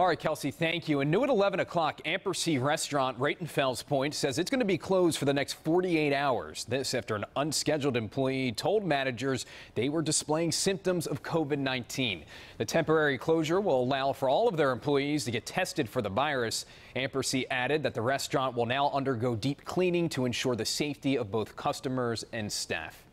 All right, Kelsey, thank you. And new at 11 o'clock, Ampersea restaurant right in Fells Point says it's going to be closed for the next 48 hours. This after an unscheduled employee told managers they were displaying symptoms of COVID-19. The temporary closure will allow for all of their employees to get tested for the virus. Ampersea added that the restaurant will now undergo deep cleaning to ensure the safety of both customers and staff.